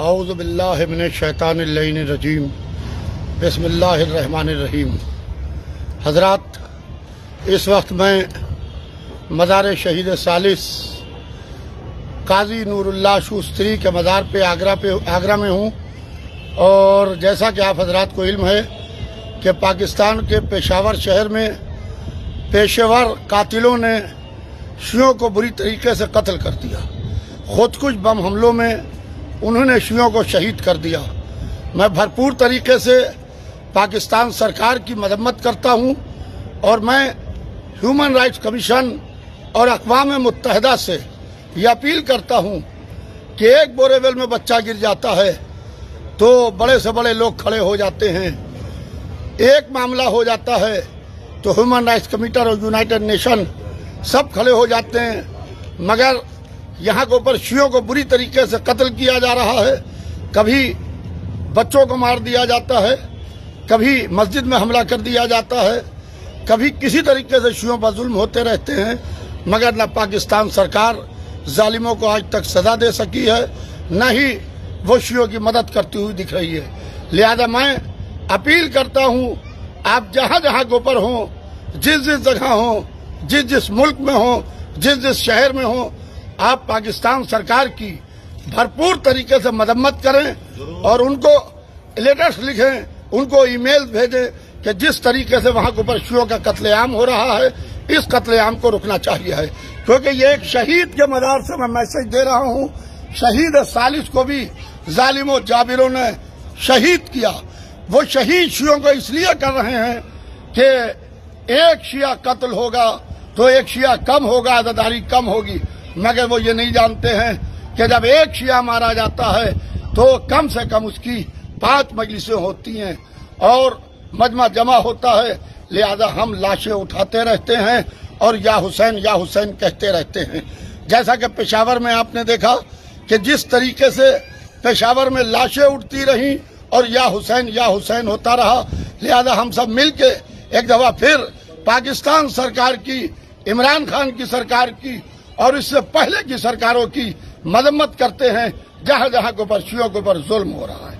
اعوذ باللہ من الشیطان اللعین الرجیم بسم اللہ الرحمن الرحیم۔ حضرات، اس وقت میں مزار شہید ثالث قاضی نور اللہ شوستری کے مزار پہ آگرہ میں ہوں، اور جیسا کہ آپ حضرات کو علم ہے کہ پاکستان کے پشاور شہر میں پیشے ور قاتلوں نے شیعوں کو بری طریقے سے قتل کر دیا۔ خودکش بم حملوں میں انہوں نے شیعوں کو شہید کر دیا۔ میں بھرپور طریقے سے پاکستان سرکار کی مذمت کرتا ہوں، اور میں ہیومن رائٹس کمیشن اور اقوام متحدہ سے یہ اپیل کرتا ہوں کہ ایک بوریول میں بچہ گر جاتا ہے تو بڑے سے بڑے لوگ کھڑے ہو جاتے ہیں، ایک معاملہ ہو جاتا ہے تو ہیومن رائٹس کمیٹر اور یونائٹڈ نیشن سب کھڑے ہو جاتے ہیں، مگر یہاں کے اوپر شیعوں کو بری طریقے سے قتل کیا جا رہا ہے۔ کبھی بچوں کو مار دیا جاتا ہے، کبھی مسجد میں حملہ کر دیا جاتا ہے، کبھی کسی طریقے سے شیعوں پر ظلم ہوتے رہتے ہیں، مگر نہ پاکستان سرکار ظالموں کو آج تک سزا دے سکی ہے، نہ ہی وہ شیعوں کی مدد کرتی ہوئی دکھ رہی ہے۔ لہذا میں اپیل کرتا ہوں، آپ جہاں جہاں کے اوپر ہوں، جس جگہ ہوں، جس ملک میں ہوں، جس شہر میں ہوں، آپ پاکستان سرکار کی بھرپور طریقے سے مذمت کریں اور ان کو لیٹرز لکھیں، ان کو ای میل بھیجیں کہ جس طریقے سے وہاں کے اوپر شیعوں کا قتل عام ہو رہا ہے، اس قتل عام کو رکنا چاہیے ہے، کیونکہ یہ ایک شہید کے مدار سے میں میسج دے رہا ہوں۔ شہید ثالث کو بھی ظالم و جابروں نے شہید کیا۔ وہ شہید شیعوں کو اس لیے کر رہے ہیں کہ ایک شیعہ قتل ہوگا تو ایک شیعہ کم ہوگا، عزاداری کم ہوگی، مگر وہ یہ نہیں جانتے ہیں کہ جب ایک شیعہ مارا جاتا ہے تو کم سے کم اس کی 5 مجلسیں ہوتی ہیں اور مجمع جمع ہوتا ہے۔ لہذا ہم لاشیں اٹھاتے رہتے ہیں اور یا حسین کہتے رہتے ہیں۔ جیسا کہ پشاور میں آپ نے دیکھا کہ جس طریقے سے پشاور میں لاشیں اٹھتی رہیں اور یا حسین ہوتا رہا، لہذا ہم سب مل کے ایک دفعہ پھر پاکستان سرکار کی، عمران خان کی سرکار کی اور اس سے پہلے کی سرکاروں کی مذمت کرتے ہیں جہاں جہاں کے اوپر شیعوں کے اوپر ظلم ہو رہا ہے۔